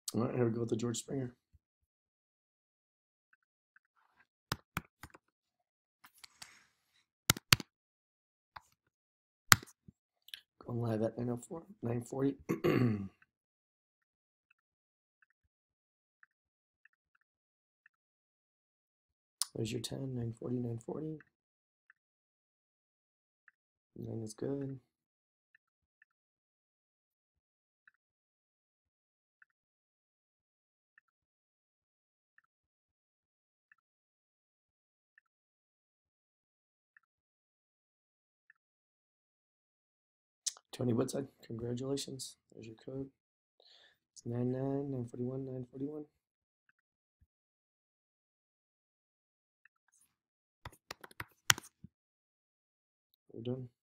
All right, here we go with the George Springer. Going live at 9:04, 9:40. There's your 10, 9:40, 9:40. 9 is good. Tony Woodside, congratulations. There's your code. It's 99, 941, 941. We're done.